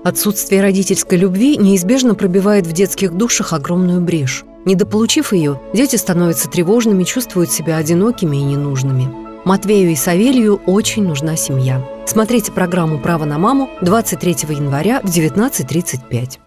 Отсутствие родительской любви неизбежно пробивает в детских душах огромную брешь. Недополучив ее, дети становятся тревожными, чувствуют себя одинокими и ненужными. Матвею и Савелью очень нужна семья. Смотрите программу «Право на маму» 23 января в 19:35.